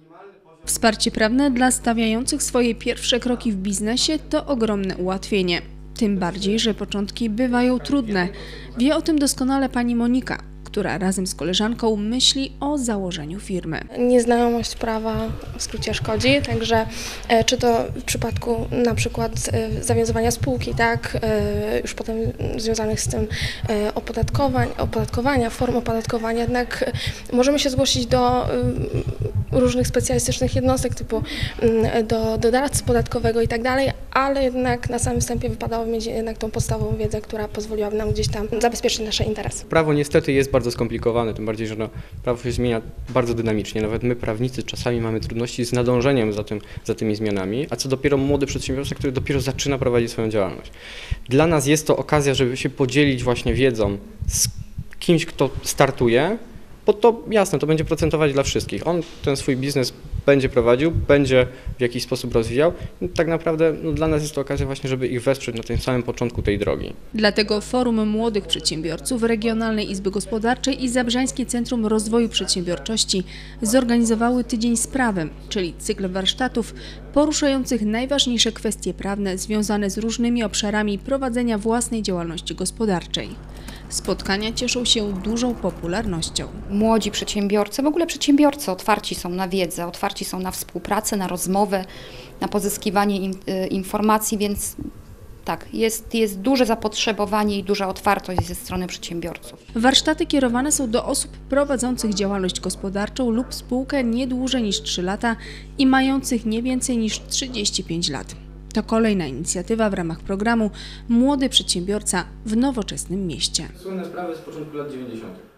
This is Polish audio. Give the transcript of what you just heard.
Wsparcie prawne dla stawiających swoje pierwsze kroki w biznesie to ogromne ułatwienie. Tym bardziej, że początki bywają trudne. Wie o tym doskonale pani Monika, która razem z koleżanką myśli o założeniu firmy. Nieznajomość prawa w skrócie szkodzi, także czy to w przypadku na przykład zawiązywania spółki, tak, już potem związanych z tym opodatkowania, form opodatkowania, jednak możemy się zgłosić do różnych specjalistycznych jednostek typu do doradcy podatkowego i tak dalej, ale jednak na samym wstępie wypadało mieć jednak tą podstawową wiedzę, która pozwoliłaby nam gdzieś tam zabezpieczyć nasze interesy. Prawo niestety jest bardzo skomplikowane, tym bardziej, że prawo się zmienia bardzo dynamicznie. Nawet my, prawnicy, czasami mamy trudności z nadążeniem za tymi zmianami, a co dopiero młody przedsiębiorca, który dopiero zaczyna prowadzić swoją działalność. Dla nas jest to okazja, żeby się podzielić właśnie wiedzą z kimś, kto startuje, bo to jasne, to będzie procentować dla wszystkich. On ten swój biznes będzie prowadził, będzie w jakiś sposób rozwijał. I tak naprawdę dla nas jest to okazja właśnie, żeby ich wesprzeć na tym samym początku tej drogi. Dlatego Forum Młodych Przedsiębiorców Regionalnej Izby Gospodarczej i Zabrzańskie Centrum Rozwoju Przedsiębiorczości zorganizowały Tydzień z prawem, czyli cykl warsztatów poruszających najważniejsze kwestie prawne związane z różnymi obszarami prowadzenia własnej działalności gospodarczej. Spotkania cieszą się dużą popularnością. Młodzi przedsiębiorcy, w ogóle przedsiębiorcy otwarci są na wiedzę, otwarci są na współpracę, na rozmowę, na pozyskiwanie informacji, więc tak, jest duże zapotrzebowanie i duża otwartość ze strony przedsiębiorców. Warsztaty kierowane są do osób prowadzących działalność gospodarczą lub spółkę nie dłużej niż 3 lata i mających nie więcej niż 35 lat. To kolejna inicjatywa w ramach programu Młody Przedsiębiorca w nowoczesnym mieście. Słynne sprawy z początku lat 90.